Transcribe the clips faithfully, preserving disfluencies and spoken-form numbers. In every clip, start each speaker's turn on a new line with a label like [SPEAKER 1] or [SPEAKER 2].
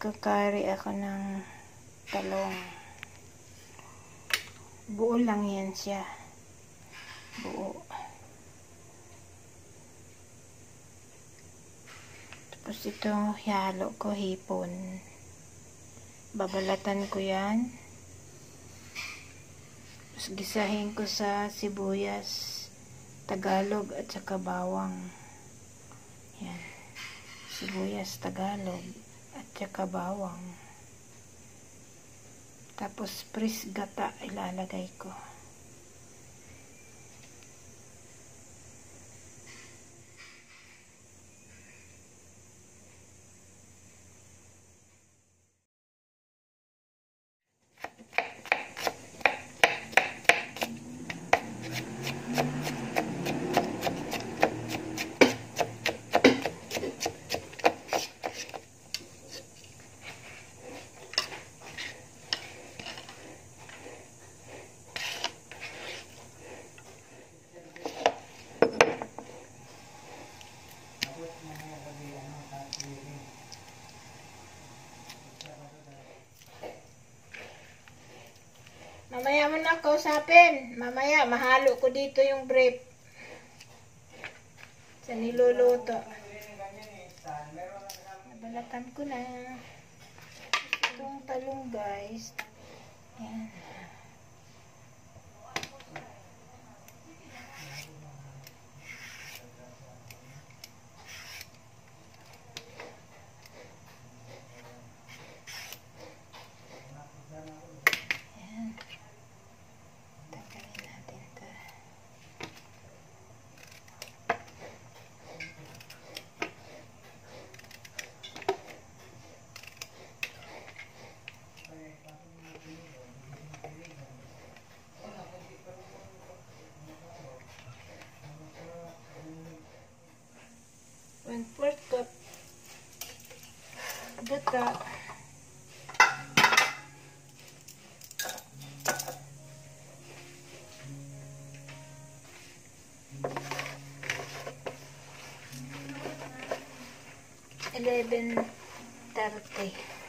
[SPEAKER 1] Magkakari ako ng talong. Buo lang yan siya. Buo. Tapos ito, halo ko hipon. Babalatan ko yan. Tapos gisahin ko sa sibuyas, Tagalog at saka bawang. Yan. Sibuyas, Tagalog at saka bawang. Tapos pris gata ilalagay ko. Mamaya mo na kausapin. Mamaya, mahalo ko dito yung brief. Sa niluluto. Nabalatan ko na. Itong talong, guys. Yan. One fourth cup gata. Eleven thirty.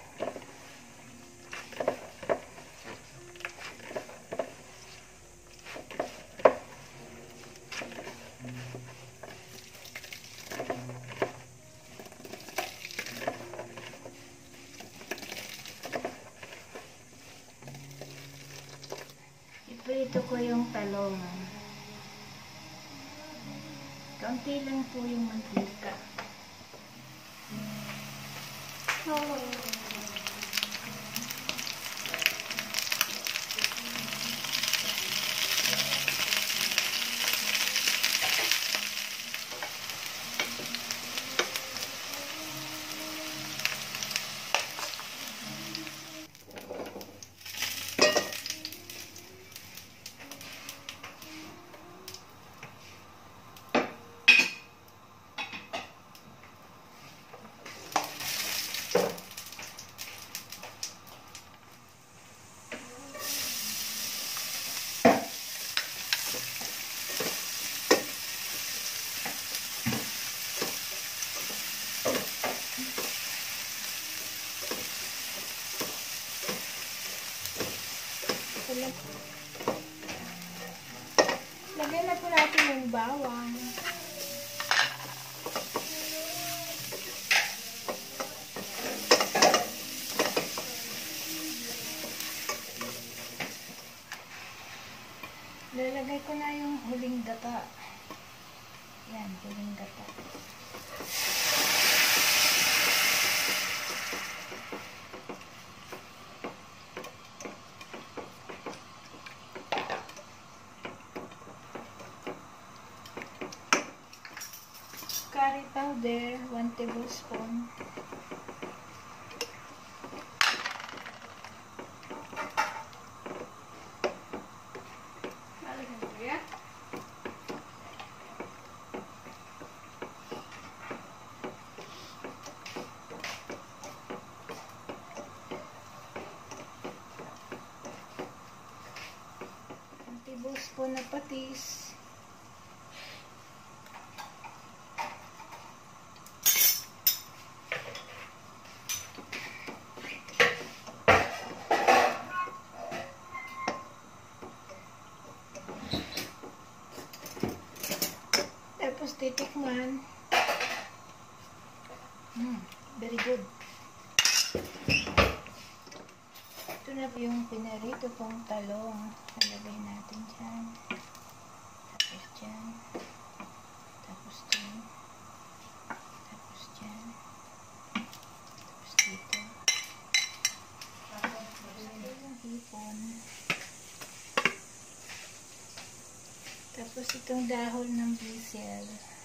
[SPEAKER 1] Iprito ko yung talong. Kaunti lang po yung mantika. Oh. Lagyan na po natin yung bawang. Lalagay ko na yung huling gata. Yan, huling gata. Curry powder, one tablespoon. one tablespoon na patis. Yung pinarito pong talong, nalagay natin dyan. Tapos dyan. Tapos dyan. Tapos dyan. Tapos dito. Tapos ito yung hipon. Tapos itong dahon ng basil.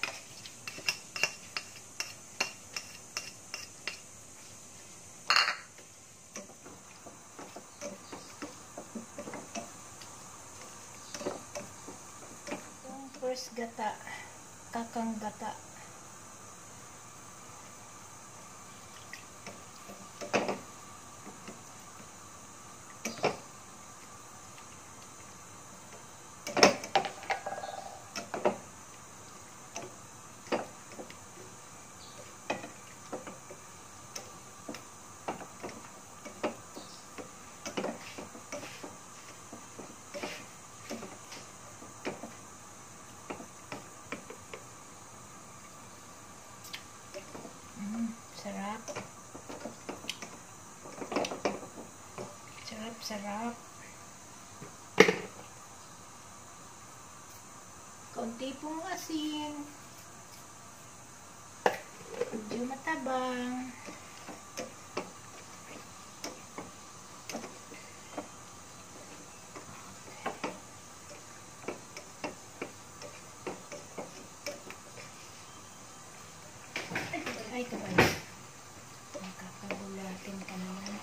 [SPEAKER 1] First gata, kakang gata. Sarap. Sarap, sarap. Kaunti pong asin. Medyo matabang. Ay, ito ba yun? Nakakabulatin ka naman.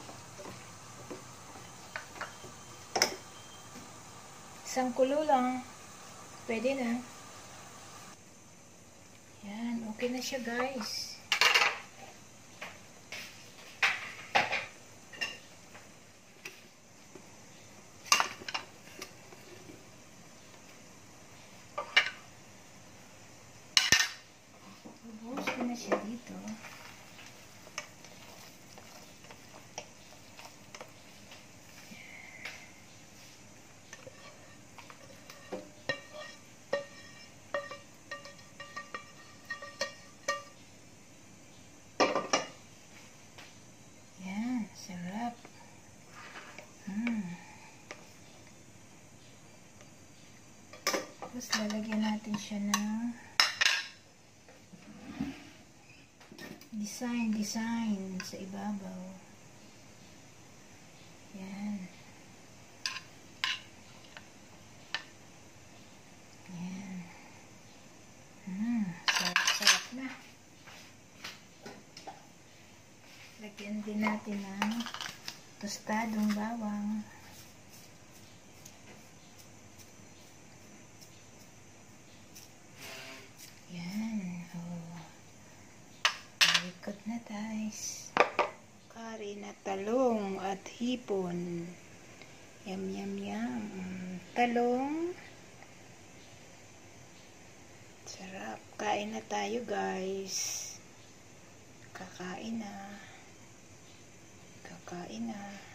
[SPEAKER 1] Isang kulo lang. Pwede na. Yan. Okay na siya, guys. Bubuhos ko na siya dito. Sarap. Hmm. Tapos lalagyan natin siya ng design, design sa ibabaw. Yan. Yan. Hmm. Sarap, sarap na. Lagyan din natin ng tostadong bawang. Yan. Oh. Malikot na, guys. Kari na talong at hipon. Yum, yum, yum. Talong. Sarap. Kain na tayo, guys. Kakain na. Kakain na.